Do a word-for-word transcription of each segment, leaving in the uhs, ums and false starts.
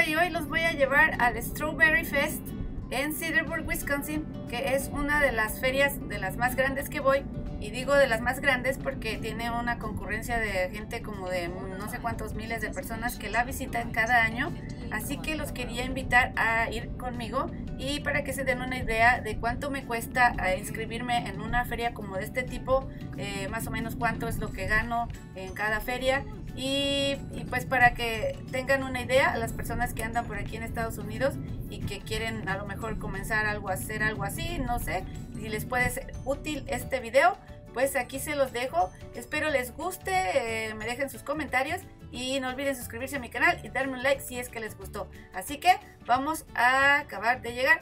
y hoy los voy a llevar al Strawberry Fest en Cedarburg, Wisconsin, que es una de las ferias de las más grandes que voy. Y digo de las más grandes porque tiene una concurrencia de gente como de no sé cuántos miles de personas que la visitan cada año. Así que los quería invitar a ir conmigo y para que se den una idea de cuánto me cuesta inscribirme en una feria como de este tipo, eh, más o menos cuánto es lo que gano en cada feria. Y, y pues para que tengan una idea a las personas que andan por aquí en Estados Unidos y que quieren a lo mejor comenzar algo a hacer algo así, no sé si les puede ser útil este video, pues aquí se los dejo. Espero les guste, eh, me dejen sus comentarios y no olviden suscribirse a mi canal y darme un like si es que les gustó. Así que vamos a acabar de llegar.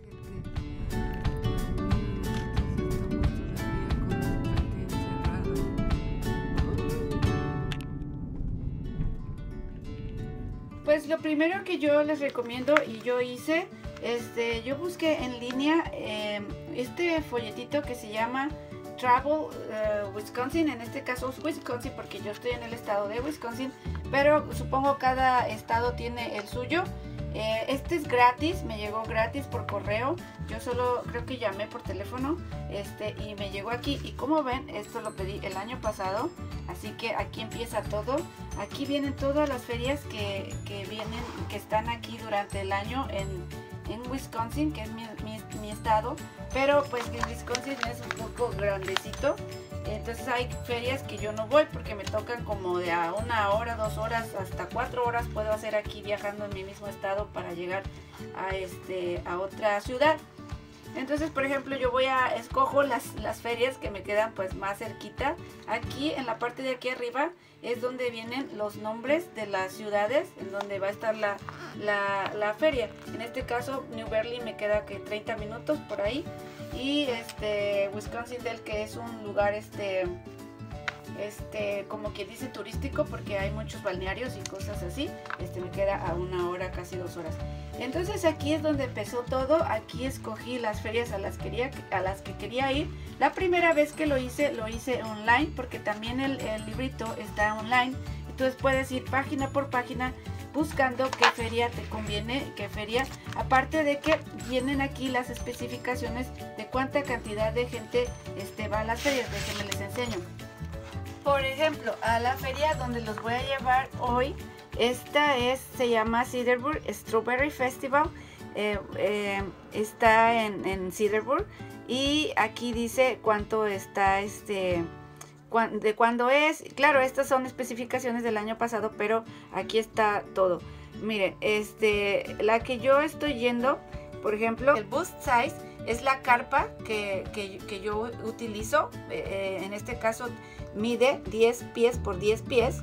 Pues lo primero que yo les recomiendo y yo hice, este, yo busqué en línea eh, este folletito que se llama Travel uh, Wisconsin. En este caso es Wisconsin porque yo estoy en el estado de Wisconsin, pero supongo cada estado tiene el suyo. Eh, este es gratis, me llegó gratis por correo. Yo solo creo que llamé por teléfono este, y me llegó aquí. Y como ven, esto lo pedí el año pasado. Así que aquí empieza todo. Aquí vienen todas las ferias que, que vienen, que están aquí durante el año en, en Wisconsin, que es mi, mi, mi estado. Pero pues que Wisconsin es un poco grandecito. Entonces hay ferias que yo no voy porque me tocan como de a una hora, dos horas, hasta cuatro horas puedo hacer aquí viajando en mi mismo estado para llegar a, este, a otra ciudad. Entonces, por ejemplo, yo voy a escojo las, las ferias que me quedan pues más cerquita. Aquí en la parte de aquí arriba es donde vienen los nombres de las ciudades en donde va a estar la, la, la feria. En este caso, New Berlin me queda que treinta minutos por ahí. Y este Wisconsin Dells, que es un lugar este este como que dice turístico porque hay muchos balnearios y cosas así, este me queda a una hora, casi dos horas. Entonces aquí es donde empezó todo. Aquí escogí las ferias a las, quería, a las que quería ir. La primera vez que lo hice, lo hice online porque también el, el librito está online. Entonces puedes ir página por página buscando qué feria te conviene, qué feria, aparte de que vienen aquí las especificaciones de cuánta cantidad de gente este, va a las ferias. Déjenme les enseño. Por ejemplo, a la feria donde los voy a llevar hoy, esta es, se llama Cedarburg Strawberry Festival, eh, eh, está en, en Cedarburg y aquí dice cuánto está este... de cuándo es. Claro, estas son especificaciones del año pasado, pero aquí está todo. Miren, este, la que yo estoy yendo, por ejemplo, el boost size es la carpa que, que, que yo utilizo. Eh, en este caso mide diez pies por diez pies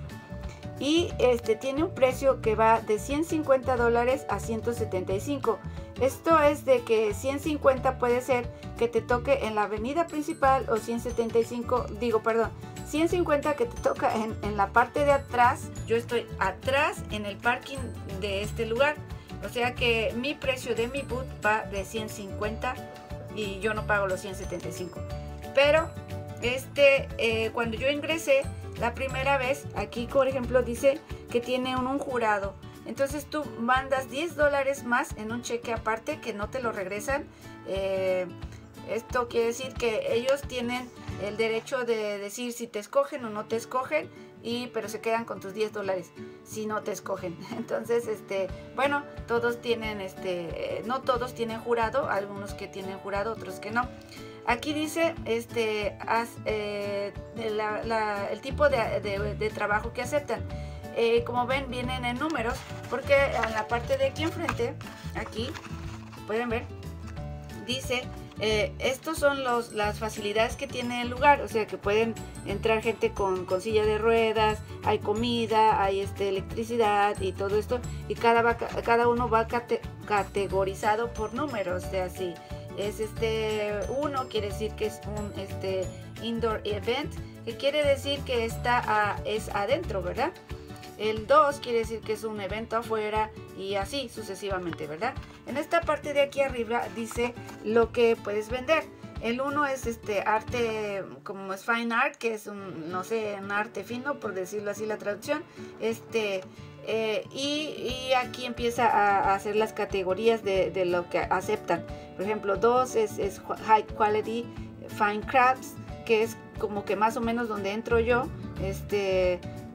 y este tiene un precio que va de ciento cincuenta dólares a ciento setenta y cinco. Esto es de que ciento cincuenta puede ser que te toque en la avenida principal o ciento setenta y cinco, digo, perdón, ciento cincuenta que te toca en, en la parte de atrás. Yo estoy atrás en el parking de este lugar. O sea que mi precio de mi boot va de ciento cincuenta y yo no pago los ciento setenta y cinco. Pero este, eh, cuando yo ingresé la primera vez, aquí por ejemplo dice que tiene un, un jurado. Entonces tú mandas diez dólares más en un cheque aparte que no te lo regresan. Eh, esto quiere decir que ellos tienen el derecho de decir si te escogen o no te escogen, y, pero se quedan con tus diez dólares si no te escogen. Entonces, este, bueno, todos tienen, este, eh, no todos tienen jurado, algunos que tienen jurado, otros que no. Aquí dice este, as, eh, la, la, el tipo de, de, de trabajo que aceptan. Eh, como ven, vienen en números, porque en la parte de aquí enfrente, aquí, pueden ver, dice, eh, estos son los, las facilidades que tiene el lugar, o sea que pueden entrar gente con, con silla de ruedas, hay comida, hay este, electricidad y todo esto, y cada, va, cada uno va cate, categorizado por números, o sea, si es este uno, quiere decir que es un este, indoor event, que quiere decir que está a, es adentro, ¿verdad? El dos quiere decir que es un evento afuera y así sucesivamente, ¿verdad? En esta parte de aquí arriba dice lo que puedes vender. El uno es este arte, como es fine art, que es un, no sé, un arte fino, por decirlo así la traducción. Este, eh, y, y aquí empieza a, a hacer las categorías de, de lo que aceptan. Por ejemplo, dos es, es high quality fine crafts, que es como que más o menos donde entro yo. Este,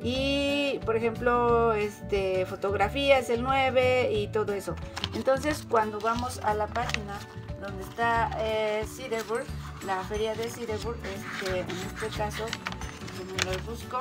y por ejemplo, este, fotografía es el nueve y todo eso. Entonces, cuando vamos a la página donde está eh, Cedarburg, la feria de Cedarburg, este, en este caso, yo me lo busco.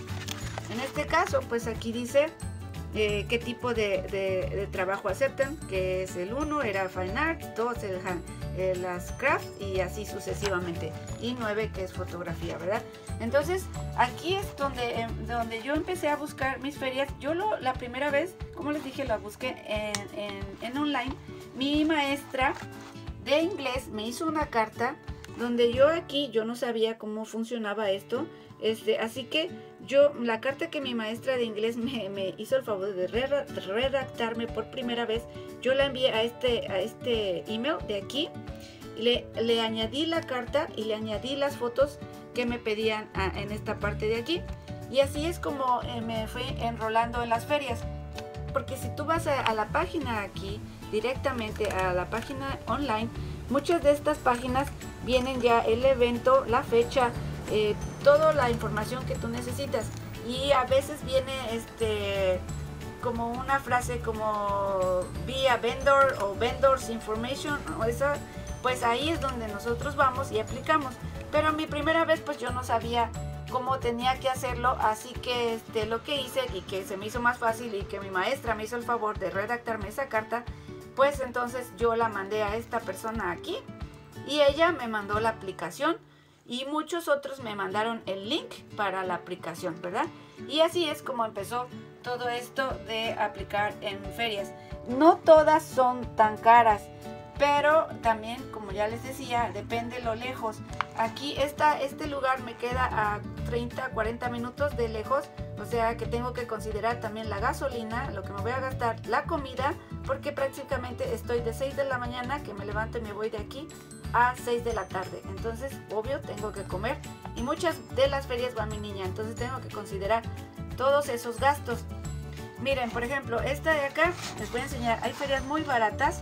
En este caso, pues aquí dice eh, qué tipo de, de, de trabajo aceptan, que es el uno, era Fine Art, dos, el, eh, las Craft, y así sucesivamente, y nueve, que es fotografía, ¿verdad? Entonces, aquí es donde, eh, donde yo empecé a buscar mis ferias. Yo lo, la primera vez, como les dije, la busqué en, en, en online. Mi maestra de inglés me hizo una carta donde yo aquí, yo no sabía cómo funcionaba esto, este, así que yo, la carta que mi maestra de inglés me, me hizo el favor de redactarme por primera vez, yo la envié a este, a este email de aquí, le, le añadí la carta y le añadí las fotos que me pedían a, en esta parte de aquí, y así es como eh, me fui enrolando en las ferias. Porque si tú vas a, a la página aquí, directamente a la página online, muchas de estas páginas vienen ya el evento, la fecha, eh, toda la información que tú necesitas. Y a veces viene este como una frase como via vendor o vendors information, o eso, pues ahí es donde nosotros vamos y aplicamos. Pero mi primera vez pues yo no sabía cómo tenía que hacerlo, así que este, lo que hice, y que se me hizo más fácil, y que mi maestra me hizo el favor de redactarme esa carta, pues entonces yo la mandé a esta persona aquí, y ella me mandó la aplicación, y muchos otros me mandaron el link para la aplicación, ¿verdad? Y así es como empezó todo esto de aplicar en ferias. No todas son tan caras, pero también, como ya les decía, depende lo lejos. Aquí está, este lugar me queda a treinta, cuarenta minutos de lejos, o sea que tengo que considerar también la gasolina, lo que me voy a gastar, la comida, porque prácticamente estoy de seis de la mañana, que me levanto y me voy de aquí, a seis de la tarde. Entonces, obvio, tengo que comer, y muchas de las ferias va mi niña, entonces tengo que considerar todos esos gastos. Miren, por ejemplo, esta de acá, les voy a enseñar, hay ferias muy baratas,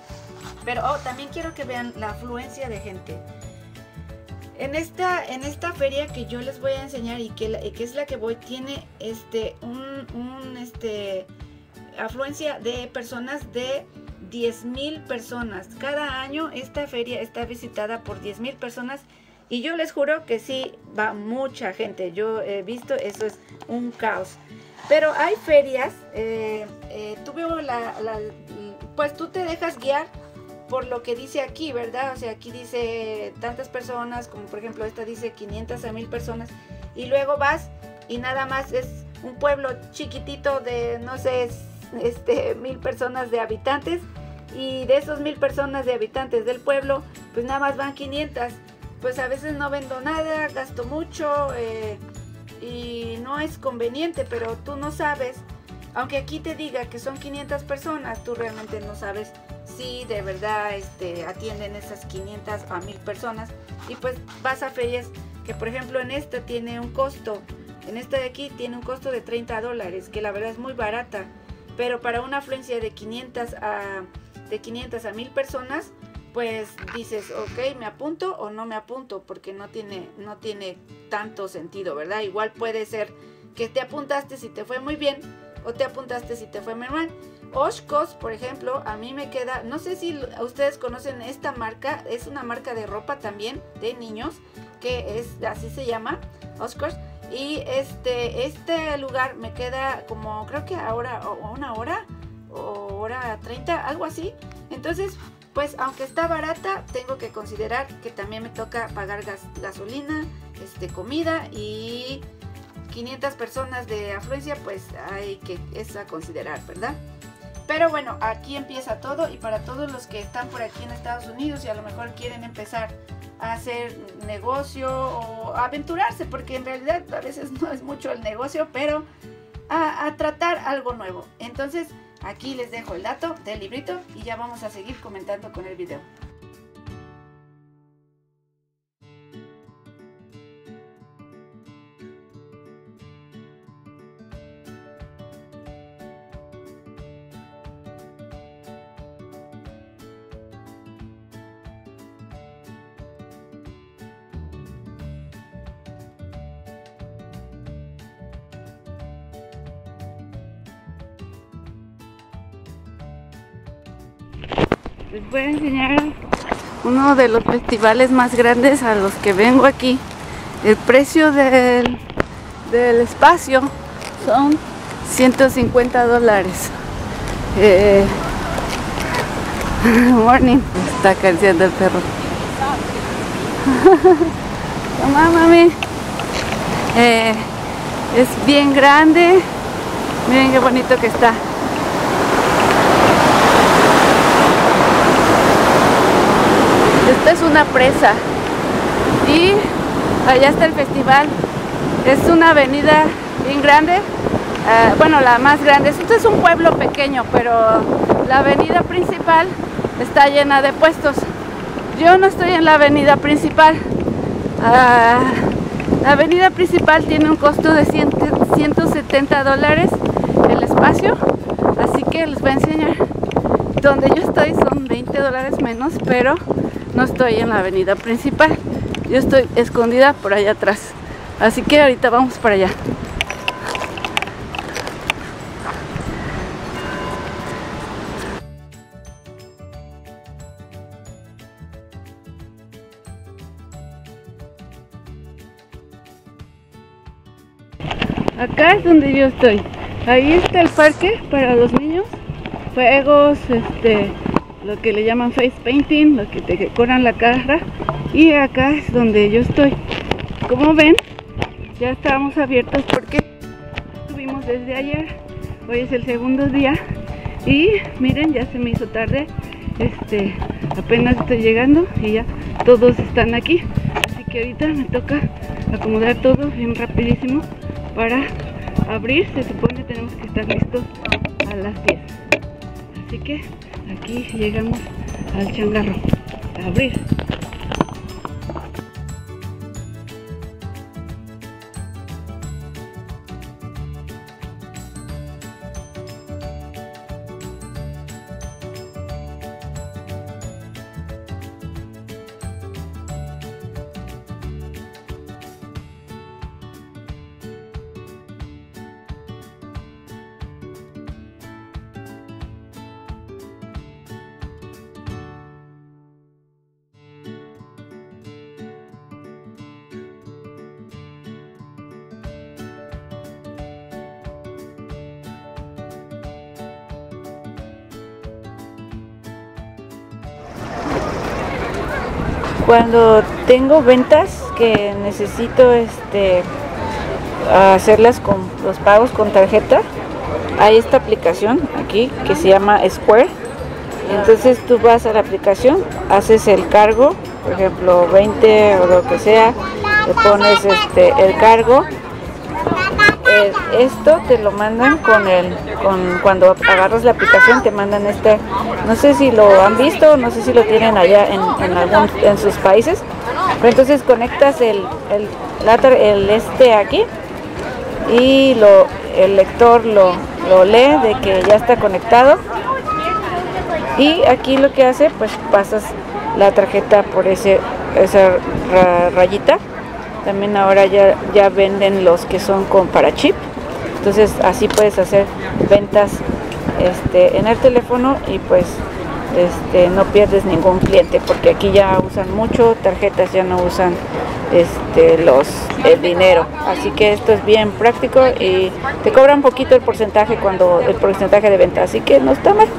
pero oh, también quiero que vean la afluencia de gente. En esta, en esta feria que yo les voy a enseñar, y que, la, que es la que voy, tiene este, un, un este, afluencia de personas de diez mil personas. Cada año esta feria está visitada por diez mil personas, y yo les juro que sí va mucha gente. Yo he visto, eso es un caos. Pero hay ferias, eh, eh, tú veo la, la, pues tú te dejas guiar por lo que dice aquí, ¿verdad? O sea, aquí dice tantas personas, como por ejemplo esta dice quinientas a mil personas, y luego vas y nada más es un pueblo chiquitito de, no sé, este, mil personas de habitantes, y de esos mil personas de habitantes del pueblo, pues nada más van quinientas. Pues a veces no vendo nada, gasto mucho, eh, y no es conveniente, pero tú no sabes, aunque aquí te diga que son quinientas personas, tú realmente no sabes si de verdad este, atienden esas quinientas a mil personas. Y pues vas a ferias que, por ejemplo, en esta tiene un costo, en esta de aquí tiene un costo de treinta dólares, que la verdad es muy barata, pero para una afluencia de quinientas a, de quinientas a mil personas, pues dices, ok, me apunto o no me apunto, porque no tiene, no tiene tanto sentido, ¿verdad? Igual puede ser que te apuntaste si te fue muy bien, o te apuntaste si te fue muy mal. Oshkosh, por ejemplo, a mí me queda, no sé si ustedes conocen esta marca, es una marca de ropa también, de niños, que es, así se llama, Oshkosh, y este, este lugar me queda como, creo que ahora, o una hora, o hora treinta, algo así. Entonces, pues aunque está barata, tengo que considerar que también me toca pagar gas, gasolina, este, comida, y quinientas personas de afluencia, pues hay que, es a considerar, ¿verdad? Pero bueno, aquí empieza todo, y para todos los que están por aquí en Estados Unidos y a lo mejor quieren empezar a hacer negocio o a aventurarse, porque en realidad a veces no es mucho el negocio, pero a, a tratar algo nuevo. Entonces aquí les dejo el dato del librito y ya vamos a seguir comentando con el video. Les voy a enseñar uno de los festivales más grandes a los que vengo aquí. El precio del, del espacio son ciento cincuenta dólares. Eh, morning. Está acariciando el perro. Toma, mami. Eh, es bien grande. Miren qué bonito que está. Esta es una presa. Y allá está el festival. Es una avenida bien grande. Uh, bueno, la más grande. Esto es un pueblo pequeño, pero la avenida principal está llena de puestos. Yo no estoy en la avenida principal. Uh, la avenida principal tiene un costo de ciento setenta dólares el espacio, así que les voy a enseñar. Donde yo estoy son veinte dólares menos, pero no estoy en la avenida principal. Yo estoy escondida por allá atrás, así que ahorita vamos para allá. Acá es donde yo estoy. Ahí está el parque para los niños. Juegos, este, lo que le llaman face painting, lo que te decoran la cara. Y acá es donde yo estoy. Como ven, ya estábamos abiertos porque estuvimos desde ayer. Hoy es el segundo día. Y miren, ya se me hizo tarde. Este, apenas estoy llegando y ya todos están aquí. Así que ahorita me toca acomodar todo bien rapidísimo para abrir. Se supone que tenemos que estar listos a las diez. Así que aquí llegamos al changarro a abrir. Cuando tengo ventas que necesito este hacerlas con los pagos con tarjeta, hay esta aplicación aquí que se llama Square. Entonces tú vas a la aplicación, haces el cargo, por ejemplo veinte o lo que sea, le pones este el cargo. Eh, esto te lo mandan con el con cuando agarras la aplicación, te mandan este, no sé si lo han visto, no sé si lo tienen allá en, en algún en sus países, pero entonces conectas el el, la, el este aquí y lo el lector lo, lo lee de que ya está conectado, y aquí lo que hace, pues pasas la tarjeta por ese esa rayita. También ahora ya, ya venden los que son con para chip. Entonces así puedes hacer ventas este, en el teléfono y pues este, no pierdes ningún cliente, porque aquí ya usan mucho tarjetas, ya no usan este, los, el dinero. Así que esto es bien práctico y te cobra un poquito el porcentaje cuando el porcentaje de venta, así que no está mal.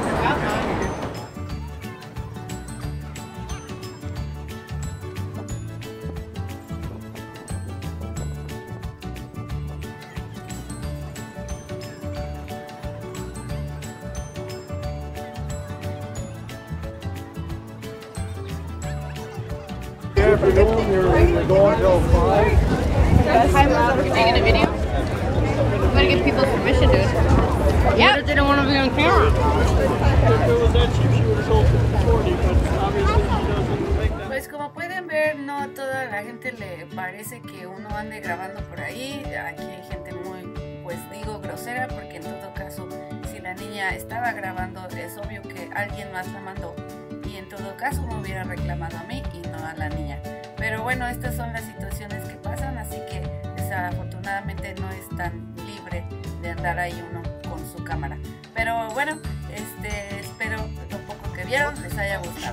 Afternoon, you're, you're going till five. You're taking a video? You gotta give people permission, dude. Yeah, they don't want to be on camera. If it was that cheap, she would have sold it for forty, but obviously she doesn't make that. Pues como pueden ver, no toda la gente le parece que uno ande grabando por ahí. Aquí hay gente muy, pues digo, grosera, porque en todo caso, si la niña estaba grabando, es obvio que alguien más la mandó. Y en todo caso me hubiera reclamado a mí y no a la niña. Pero bueno, estas son las situaciones que pasan, así que desafortunadamente no es tan libre de andar ahí uno con su cámara. Pero bueno, este, espero lo poco que vieron les haya gustado.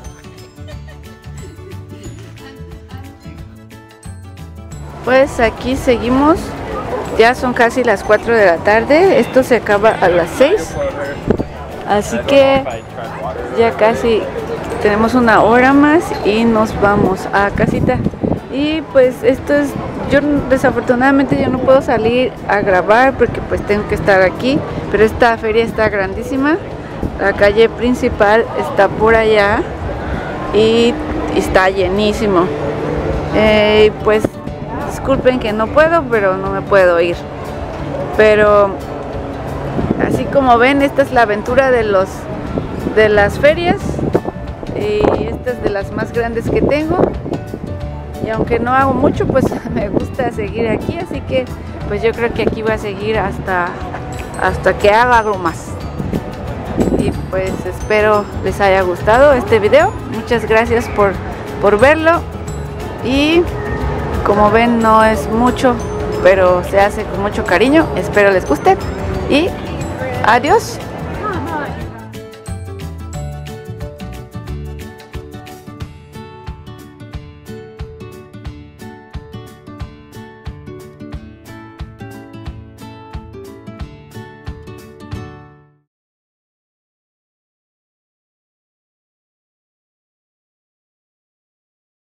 Pues aquí seguimos, ya son casi las cuatro de la tarde, esto se acaba a las seis, así que ya casi tenemos una hora más y nos vamos a casita. Y pues esto es, yo desafortunadamente yo no puedo salir a grabar porque pues tengo que estar aquí, pero esta feria está grandísima, la calle principal está por allá y está llenísimo. Eh, pues disculpen que no puedo, pero no me puedo ir. Pero así como ven, esta es la aventura de los de las ferias y esta es de las más grandes que tengo. Y aunque no hago mucho, pues me gusta seguir aquí, así que pues yo creo que aquí voy a seguir hasta hasta que haga algo más. Y pues espero les haya gustado este video. Muchas gracias por, por verlo. Y como ven, no es mucho, pero se hace con mucho cariño. Espero les guste y adiós.